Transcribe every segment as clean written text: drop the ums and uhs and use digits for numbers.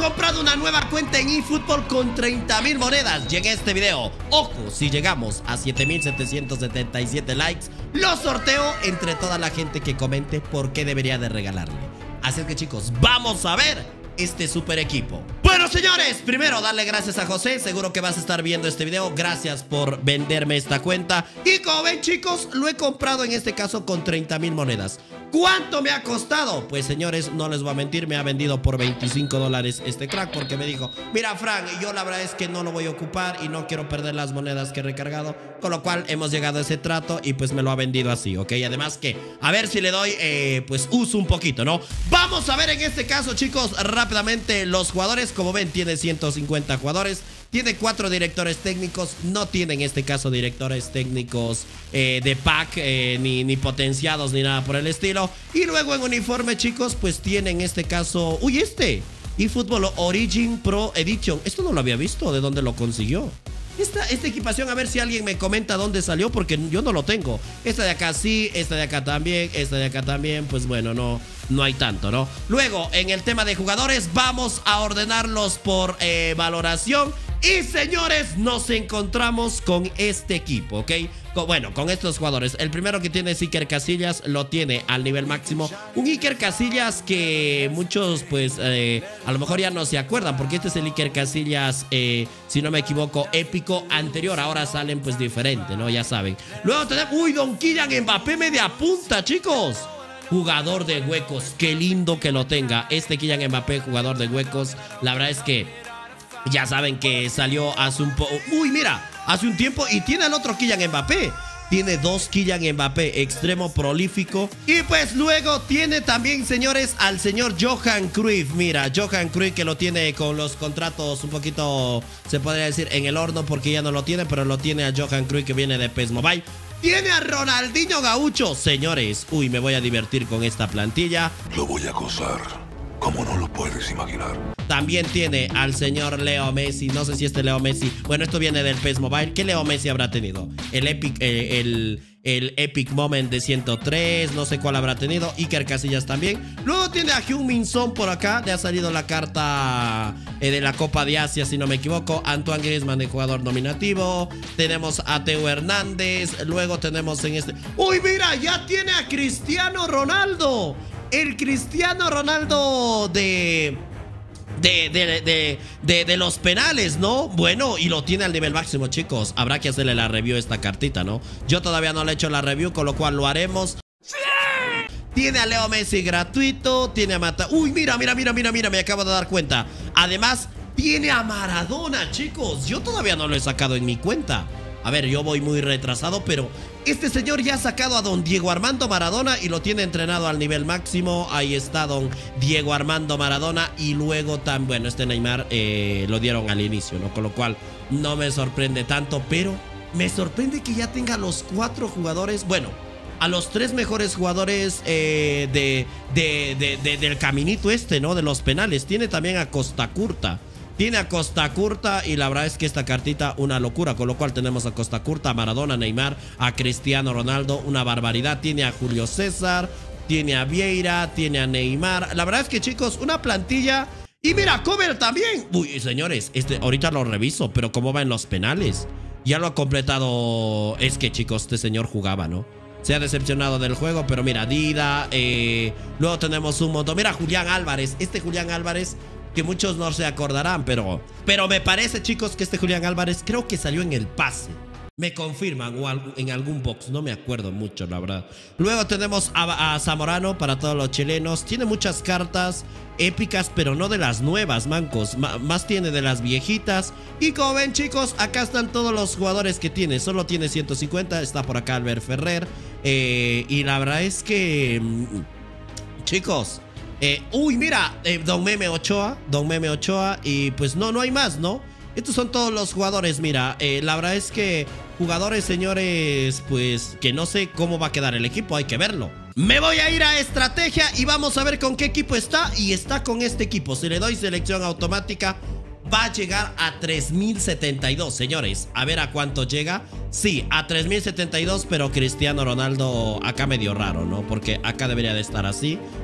comprado una nueva cuenta en eFootball con 30,000 monedas. Y en este video, ojo, si llegamos a 7,777 likes, lo sorteo entre toda la gente que comente por qué debería de regalarle. Así que chicos, vamos a ver este super equipo. Bueno señores, primero darle gracias a José. Seguro que vas a estar viendo este video. Gracias por venderme esta cuenta. Y como ven chicos, lo he comprado en este caso con 30,000 monedas. ¿Cuánto me ha costado? Pues señores, no les voy a mentir, me ha vendido por $25 este crack, porque me dijo: mira Frank, yo la verdad es que no lo voy a ocupar y no quiero perder las monedas que he recargado. Con lo cual hemos llegado a ese trato y pues me lo ha vendido así, ¿ok? Además que, a ver si le doy, pues uso un poquito, ¿no? Vamos a ver en este caso chicos, rápidamente los jugadores. Como ven, tiene 150 jugadores. Tiene 4 directores técnicos. No tiene en este caso directores técnicos de pack, ni potenciados, ni nada por el estilo. Y luego en uniforme, chicos, pues tiene en este caso... Uy, eFootball Origin Pro Edition. Esto no lo había visto. ¿De dónde lo consiguió? Esta equipación, a ver si alguien me comenta dónde salió, porque yo no lo tengo. Esta de acá sí, esta de acá también, esta de acá también. Pues bueno, no hay tanto, ¿no? Luego, en el tema de jugadores, vamos a ordenarlos por valoración. Y señores, nos encontramos con este equipo, ¿ok? Bueno, con estos jugadores. El primero que tiene es Iker Casillas, lo tiene al nivel máximo. Un Iker Casillas que muchos, pues, a lo mejor ya no se acuerdan, porque este es el Iker Casillas, si no me equivoco, épico anterior. Ahora salen, pues, diferente, ¿no? Ya saben. Luego tenemos... ¡Uy, Don Kylian Mbappé media punta, chicos! Jugador de huecos. Qué lindo que lo tenga. Este Kylian Mbappé, jugador de huecos. La verdad es que... ya saben que salió hace un poco... Uy, mira, hace un tiempo. Y tiene al otro Kylian Mbappé. Tiene 2 Kylian Mbappé, extremo prolífico. Y pues luego tiene también, señores, al señor Johan Cruyff. Mira, Johan Cruyff, que lo tiene con los contratos un poquito, se podría decir, en el horno, porque ya no lo tiene. Pero lo tiene a Johan Cruyff, que viene de PES Mobile. Tiene a Ronaldinho Gaucho. Señores, uy, me voy a divertir con esta plantilla. Lo voy a gozar como no lo puedes imaginar. También tiene al señor Leo Messi. No sé si este Leo Messi... Bueno, esto viene del PES Mobile. ¿Qué Leo Messi habrá tenido? El Epic Moment de 103. No sé cuál habrá tenido. Iker Casillas también. Luego tiene a Heung-min Son por acá. Le ha salido la carta de la Copa de Asia, si no me equivoco. Antoine Griezmann, de jugador nominativo. Tenemos a Theo Hernández. Luego tenemos en este... ¡Uy, mira! Ya tiene a Cristiano Ronaldo. El Cristiano Ronaldo de los penales, ¿no? Bueno, y lo tiene al nivel máximo, chicos. Habrá que hacerle la review a esta cartita, ¿no? Yo todavía no le he hecho la review, con lo cual lo haremos. ¡Sí! Tiene a Leo Messi gratuito. Tiene a Mata... Uy, mira, me acabo de dar cuenta. Además, tiene a Maradona, chicos. Yo todavía no lo he sacado en mi cuenta. A ver, yo voy muy retrasado, pero este señor ya ha sacado a don Diego Armando Maradona y lo tiene entrenado al nivel máximo. Ahí está don Diego Armando Maradona. Y luego también, bueno, este Neymar lo dieron al inicio, ¿no? Con lo cual no me sorprende tanto, pero me sorprende que ya tenga los 4 jugadores, bueno, a los 3 mejores jugadores del caminito este, ¿no? De los penales. Tiene también a Costa Curta. Tiene a Costa Curta y la verdad es que esta cartita una locura. Con lo cual tenemos a Costa Curta, a Maradona, a Neymar, a Cristiano Ronaldo. Una barbaridad. Tiene a Julio César, tiene a Vieira, tiene a Neymar. La verdad es que chicos, una plantilla. Y mira, Cover también. Uy, señores, ahorita lo reviso, pero cómo va en los penales. Ya lo ha completado. Es que chicos, este señor jugaba, ¿no? Se ha decepcionado del juego, pero mira, Dida. Luego tenemos un montón. Mira, Julián Álvarez. Este Julián Álvarez, que muchos no se acordarán, pero me parece, chicos, que este Julián Álvarez creo que salió en el pase. Me confirman o en algún box, no me acuerdo mucho, la verdad. Luego tenemos a Zamorano para todos los chilenos. Tiene muchas cartas épicas, pero no de las nuevas, mancos. Más tiene de las viejitas. Y como ven, chicos, acá están todos los jugadores que tiene. Solo tiene 150. Está por acá Albert Ferrer. Y la verdad es que... chicos... uy, mira, Don Meme Ochoa. Y pues no hay más, ¿no? Estos son todos los jugadores, mira. La verdad es que jugadores, señores, pues que no sé cómo va a quedar el equipo. Hay que verlo. Me voy a ir a estrategia y vamos a ver con qué equipo está. Y está con este equipo. Si le doy selección automática, va a llegar a 3072, señores. A ver a cuánto llega. Sí, a 3072, pero Cristiano Ronaldo acá medio raro, ¿no? Porque acá debería de estar así.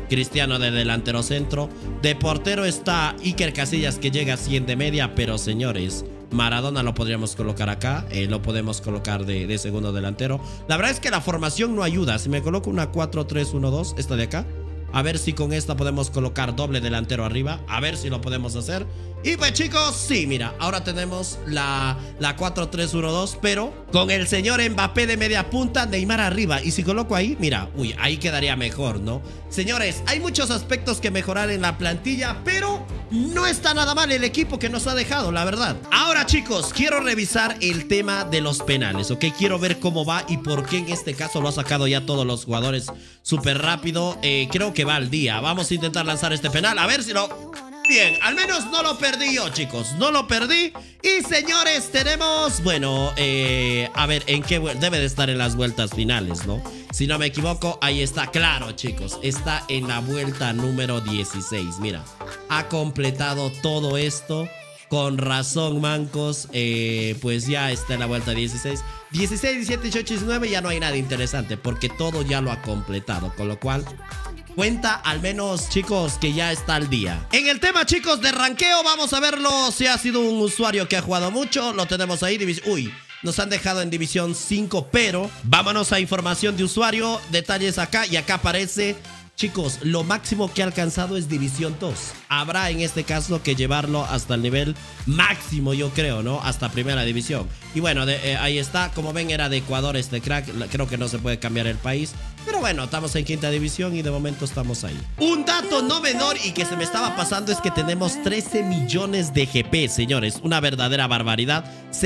Cristiano de delantero centro. De portero está Iker Casillas, que llega a 100 de media. Pero señores, Maradona lo podríamos colocar acá. Lo podemos colocar de segundo delantero. La verdad es que la formación no ayuda. Si me coloco una 4-3-1-2, esta de acá, a ver si con esta podemos colocar doble delantero arriba. A ver si lo podemos hacer. Y pues chicos, sí, mira, ahora tenemos la 4-3-1-2, pero con el señor Mbappé de media punta, Neymar arriba. Y si coloco ahí, mira, uy, ahí quedaría mejor, ¿no? Señores, hay muchos aspectos que mejorar en la plantilla, pero no está nada mal el equipo que nos ha dejado, la verdad. Ahora chicos, quiero revisar el tema de los penales, ¿ok? Quiero ver cómo va y por qué en este caso lo ha sacado ya todos los jugadores súper rápido. Creo que va al día. Vamos a intentar lanzar este penal, a ver si lo... Bien, al menos no lo perdí yo, chicos. No lo perdí. Y señores, tenemos... Bueno, a ver, ¿en qué debe de estar en las vueltas finales, no? Si no me equivoco, ahí está. Claro, chicos, está en la vuelta número 16. Mira, ha completado todo esto. Con razón, mancos. Pues ya está en la vuelta 16. 16, 17, 18, 19 ya no hay nada interesante, porque todo ya lo ha completado. Con lo cual... cuenta al menos, chicos, que ya está al día. En el tema, chicos, de ranqueo, vamos a verlo. Si ha sido un usuario que ha jugado mucho, lo tenemos ahí. Uy, nos han dejado en división 5, pero vámonos a información de usuario. Detalles acá, y acá aparece... Chicos, lo máximo que ha alcanzado es división 2. Habrá en este caso que llevarlo hasta el nivel máximo, yo creo, ¿no? Hasta primera división. Y bueno, ahí está. Como ven, era de Ecuador este crack. Creo que no se puede cambiar el país. Pero bueno, estamos en quinta división y de momento estamos ahí. Un dato no menor y que se me estaba pasando es que tenemos 13 millones de GP, señores. Una verdadera barbaridad.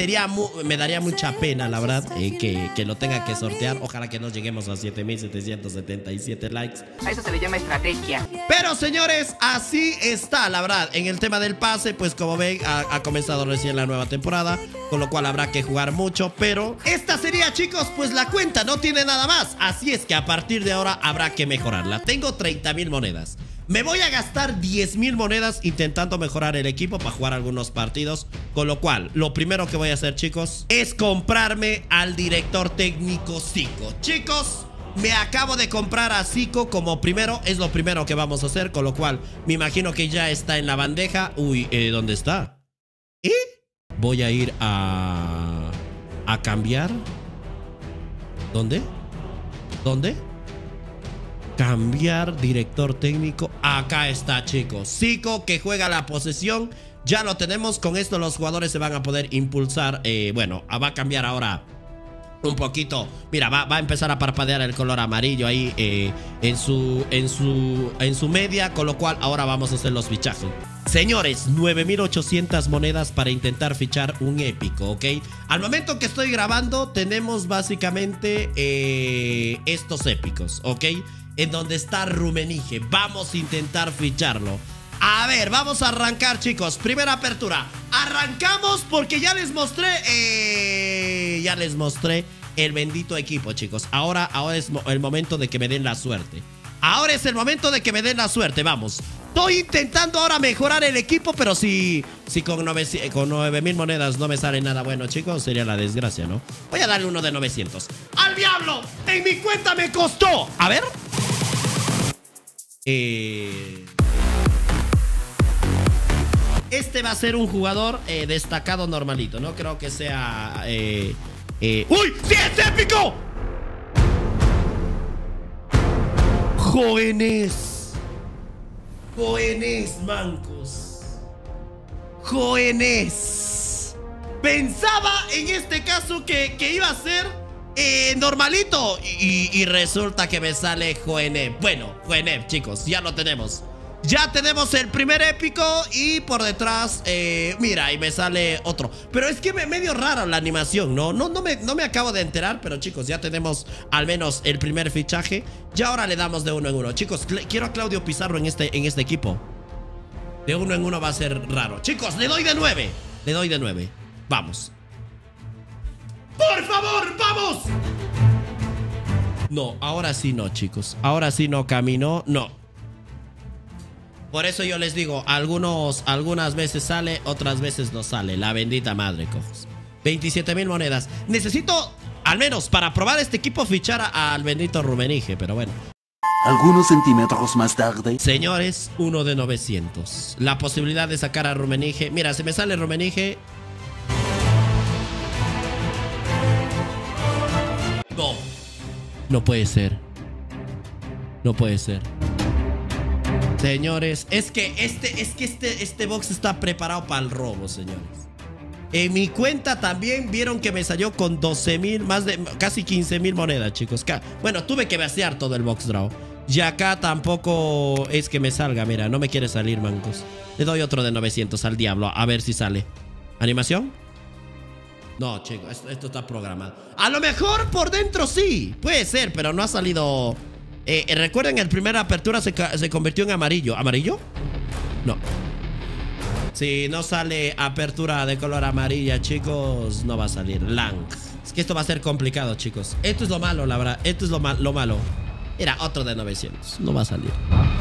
Me daría mucha pena, la verdad, que lo tenga que sortear. Ojalá que no lleguemos a 7,777 likes. A eso se le llama estrategia. Pero señores, así está, la verdad. En el tema del pase, pues como ven, ha comenzado recién la nueva temporada, con lo cual habrá que jugar mucho. Pero esta sería, chicos, pues la cuenta, no tiene nada más. Así es que a partir de ahora habrá que mejorarla. Tengo 30,000 monedas. Me voy a gastar 10,000 monedas intentando mejorar el equipo para jugar algunos partidos. Con lo cual, lo primero que voy a hacer, chicos, es comprarme al director técnico Zico. Chicos, me acabo de comprar a Zico como primero. Es lo primero que vamos a hacer. Con lo cual, me imagino que ya está en la bandeja. Uy, ¿dónde está? Voy a ir a cambiar. ¿Dónde? ¿Dónde? Cambiar director técnico. Acá está, chicos. Zico, que juega la posesión. Ya lo tenemos. Con esto los jugadores se van a poder impulsar. Bueno, va a cambiar ahora un poquito. Mira, va a empezar a parpadear el color amarillo ahí en su media. Con lo cual ahora vamos a hacer los fichajes. Señores, 9,800 monedas para intentar fichar un épico, ¿ok? Al momento que estoy grabando tenemos básicamente estos épicos, ¿ok? En donde está Rummenigge. Vamos a intentar ficharlo. A ver, vamos a arrancar, chicos. Primera apertura. Arrancamos porque ya les mostré el bendito equipo, chicos. Ahora es el momento de que me den la suerte. Ahora es el momento de que me den la suerte, vamos. Estoy intentando ahora mejorar el equipo, pero si con 9,000 monedas no me sale nada bueno, chicos, sería la desgracia, ¿no? Voy a darle uno de 900. ¡Al diablo! ¡En mi cuenta me costó! A ver. Este va a ser un jugador destacado normalito. No creo que sea... ¡Uy! ¡Sí, es épico! Jóvenes. Jóvenes, mancos. Jóvenes. Pensaba en este caso que iba a ser normalito. Y resulta que me sale Joenep. Bueno, Joenep, chicos, ya lo tenemos. Ya tenemos el primer épico. Y por detrás, mira, y me sale otro. Pero es que medio rara la animación, ¿no? No me acabo de enterar. Pero chicos, ya tenemos al menos el primer fichaje. Y ahora le damos de uno en uno. Chicos, quiero a Claudio Pizarro en este equipo. De uno en uno va a ser raro. Chicos, le doy de 9. Le doy de 9. Vamos. ¡Por favor, vamos! No, ahora sí no, chicos. Ahora sí no caminó, no. Por eso yo les digo, algunas veces sale, otras veces no sale. La bendita madre, cojos. 27,000 monedas. Necesito, al menos para probar este equipo, fichar al bendito Rummenigge, pero bueno. Algunos centímetros más tarde. Señores, 1 de 900. La posibilidad de sacar a Rummenigge. Mira, si me sale Rummenigge. No. No puede ser. No puede ser. Señores, es que este box está preparado para el robo, señores. En mi cuenta también vieron que me salió con 12,000, más de casi 15,000 monedas, chicos. Bueno, tuve que vaciar todo el box draw. Y acá tampoco es que me salga, mira, no me quiere salir, mancos. Le doy otro de 900 al diablo, a ver si sale. ¿Animación? No, chicos, esto está programado. A lo mejor por dentro sí, puede ser, pero no ha salido. Recuerden, en primera apertura se convirtió en amarillo. ¿Amarillo? No. Si no sale apertura de color amarilla, chicos, no va a salir. Lang. Es que esto va a ser complicado, chicos. Esto es lo malo, la verdad. Esto es lo malo. Era otro de 900. No va a salir.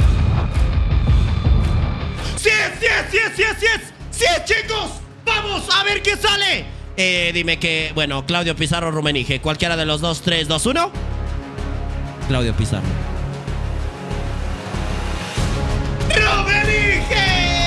¡Sí, chicos! ¡Vamos a ver qué sale! Dime que... Bueno, Claudio Pizarro, Rummenigge. Cualquiera de los dos. 3, 2, 1. Claudio Pizarro. ¡Rummenigge!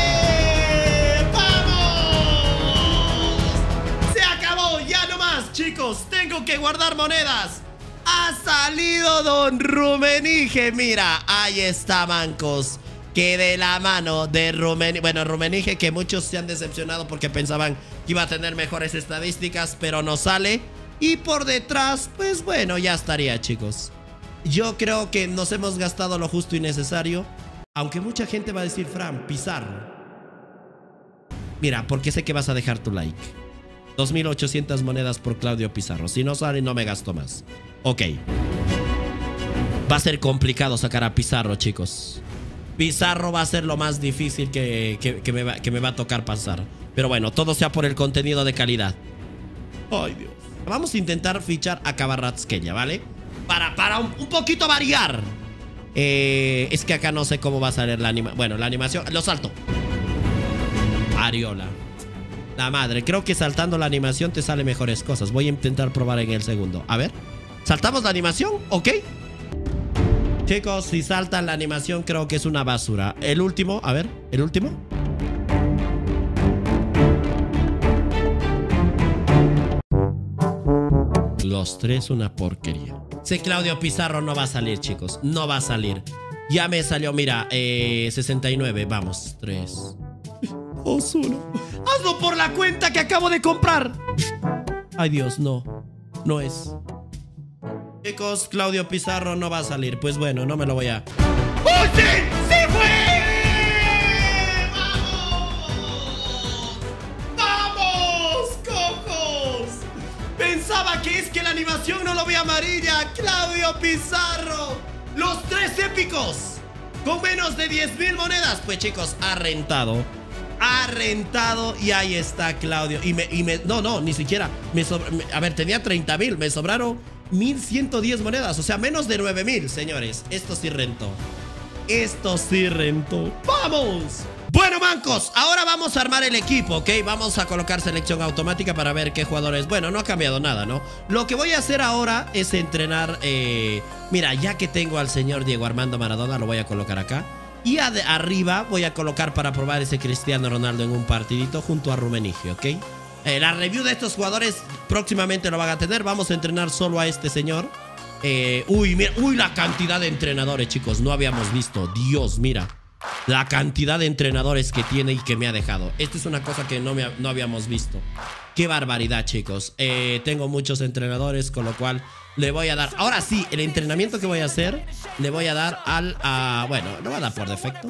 Chicos, tengo que guardar monedas. Ha salido Don Rummenigge. Mira, ahí está, mancos. Que de la mano de Rummenigge. Bueno, Rummenigge, que muchos se han decepcionado porque pensaban que iba a tener mejores estadísticas, pero no sale. Y por detrás, pues bueno, ya estaría, chicos. Yo creo que nos hemos gastado lo justo y necesario. Aunque mucha gente va a decir, Fran, Pizarro. Mira, porque sé que vas a dejar tu like. 2,800 monedas por Claudio Pizarro. Si no sale, no me gasto más. Ok. Va a ser complicado sacar a Pizarro, chicos. Pizarro va a ser lo más difícil que me va a tocar pasar. Pero bueno, todo sea por el contenido de calidad. Ay, Dios. Vamos a intentar fichar a Kvaratskhelia, ¿vale? Para un poquito variar. Es que acá no sé cómo va a salir la animación. Bueno, la animación... Lo salto. Ariola. La madre, creo que saltando la animación te sale mejores cosas. Voy a intentar probar en el segundo. A ver, ¿saltamos la animación? ¿Ok? Chicos, si saltan la animación creo que es una basura. El último, a ver, el último. Los tres una porquería. Sí, Claudio Pizarro no va a salir, chicos. No va a salir. Ya me salió, mira, 69, vamos, 3 2, 1. ¡Hazlo por la cuenta que acabo de comprar! Ay, Dios, no. No es. Chicos, Claudio Pizarro no va a salir. Pues bueno, no me lo voy a... ¡Oh, sí! ¡Sí fue! ¡Vamos! ¡Vamos, cojos! Pensaba que es que la animación no lo ve amarilla. Claudio Pizarro. Los tres épicos. Con menos de 10,000 monedas. Pues chicos, ha rentado. Ha rentado y ahí está Claudio. No, ni siquiera a ver, tenía 30,000, me sobraron 1,110 monedas. O sea, menos de 9,000, señores. Esto sí rentó. Esto sí rentó. ¡Vamos! Bueno, mancos, ahora vamos a armar el equipo, ¿ok? Vamos a colocar selección automática para ver qué jugadores... Bueno, no ha cambiado nada, ¿no? Lo que voy a hacer ahora es entrenar... Mira, ya que tengo al señor Diego Armando Maradona, lo voy a colocar acá. Y arriba voy a colocar para probar ese Cristiano Ronaldo en un partidito junto a Rummenigge, ¿ok? La review de estos jugadores próximamente lo van a tener. Vamos a entrenar solo a este señor. Mira, la cantidad de entrenadores, chicos. No habíamos visto. Dios, mira. La cantidad de entrenadores que tiene y que me ha dejado. Esta es una cosa que no habíamos visto. Qué barbaridad, chicos. Tengo muchos entrenadores, con lo cual le voy a dar... Ahora sí, el entrenamiento que voy a hacer, le voy a dar bueno, lo voy a dar por defecto.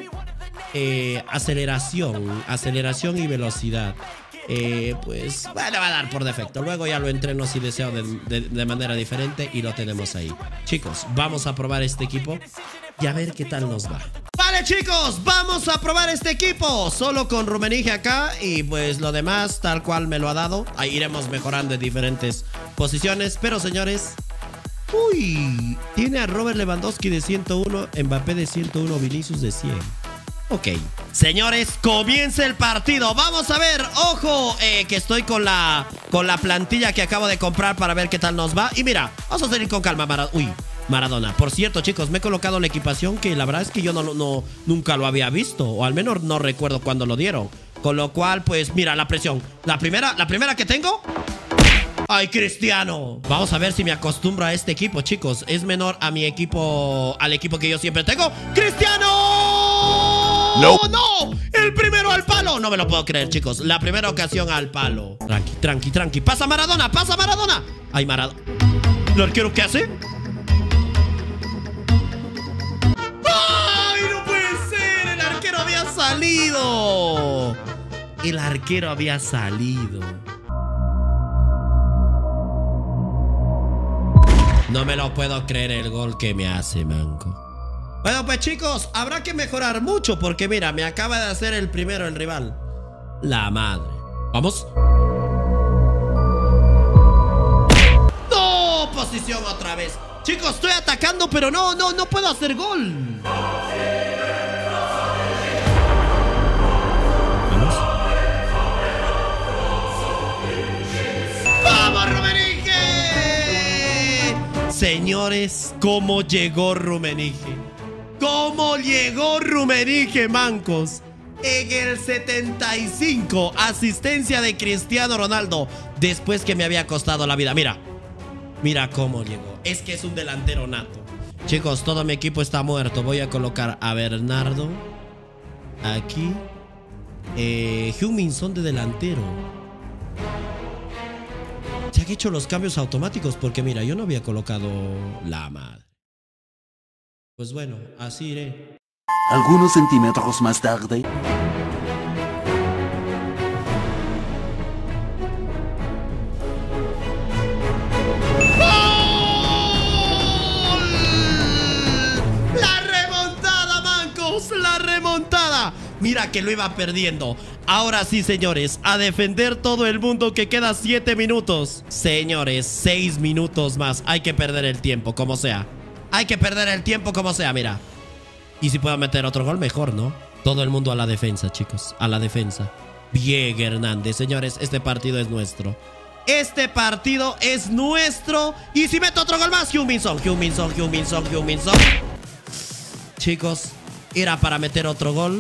Aceleración y velocidad. Pues, bueno, le va a dar por defecto. Luego ya lo entreno si deseo de manera diferente y lo tenemos ahí. Chicos, vamos a probar este equipo y a ver qué tal nos va. Vale, chicos, vamos a probar este equipo. Solo con Rummenigge acá y pues lo demás tal cual me lo ha dado. Ahí iremos mejorando en diferentes posiciones. Pero, señores... Uy, tiene a Robert Lewandowski de 101, Mbappé de 101, Vinicius de 100. Ok, señores, comienza el partido. Vamos a ver, ojo, que estoy con la plantilla que acabo de comprar para ver qué tal nos va. Y mira, vamos a salir con calma, Uy, Maradona. Por cierto, chicos, me he colocado la equipación que la verdad es que yo nunca lo había visto. O al menos no recuerdo cuándo lo dieron. Con lo cual, pues, mira, la presión. La primera que tengo. ¡Ay, Cristiano! Vamos a ver si me acostumbro a este equipo, chicos. Es menor a mi equipo, al equipo que yo siempre tengo. ¡Cristiano! ¡No! ¡No! ¡El primero al palo! No me lo puedo creer, chicos. La primera ocasión al palo. Tranqui. ¡Pasa Maradona! ¡Ay, Maradona! ¿El arquero qué hace? ¡Ay, no puede ser! ¡El arquero había salido! No me lo puedo creer el gol que me hace, manco. Bueno, pues chicos, habrá que mejorar mucho porque mira, me acaba de hacer el primero el rival. La madre. Vamos. ¡No! Posición otra vez. Chicos, estoy atacando, pero no puedo hacer gol. Vamos. ¡Vamos, Rummenigge! Señores, ¿cómo llegó Rummenigge? ¿Cómo llegó Rummenigge, mancos? En el 75, asistencia de Cristiano Ronaldo. Después que me había costado la vida. Mira cómo llegó. Es que es un delantero nato. Chicos, todo mi equipo está muerto. Voy a colocar a Bernardo aquí. Heung-min Son de delantero. Se han hecho los cambios automáticos porque mira, yo no había colocado la madre. Pues bueno, así iré. Algunos centímetros más tarde. ¡La remontada, mancos! ¡La remontada! Mira que lo iba perdiendo. Ahora sí, señores, a defender todo el mundo que queda 7 minutos. Señores, 6 minutos más. Hay que perder el tiempo, como sea. Mira. Y si puedo meter otro gol, mejor, ¿no? Todo el mundo a la defensa, chicos. A la defensa. Bien, Hernández. Señores, este partido es nuestro. Y si meto otro gol más, Heung-min Son. Chicos, era para meter otro gol.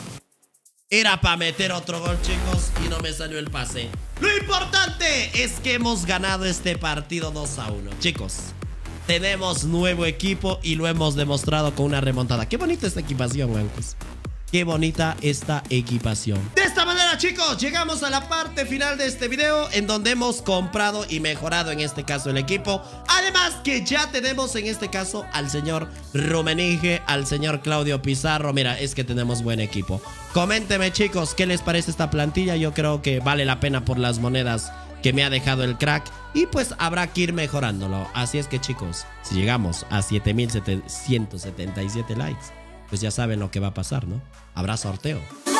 Chicos, y no me salió el pase. Lo importante es que hemos ganado este partido 2-1. Chicos, tenemos nuevo equipo y lo hemos demostrado con una remontada. Qué bonita esta equipación, mancos. Qué bonita esta equipación. De esta manera, chicos, llegamos a la parte final de este video, en donde hemos comprado y mejorado en este caso el equipo. Además que ya tenemos en este caso al señor Rummenigge, al señor Claudio Pizarro. Mira, es que tenemos buen equipo. Coméntenme, chicos, ¿qué les parece esta plantilla? Yo creo que vale la pena por las monedas que me ha dejado el crack. Y pues habrá que ir mejorándolo. Así es que, chicos, si llegamos a 7.777 likes, pues ya saben lo que va a pasar, ¿no? Habrá sorteo.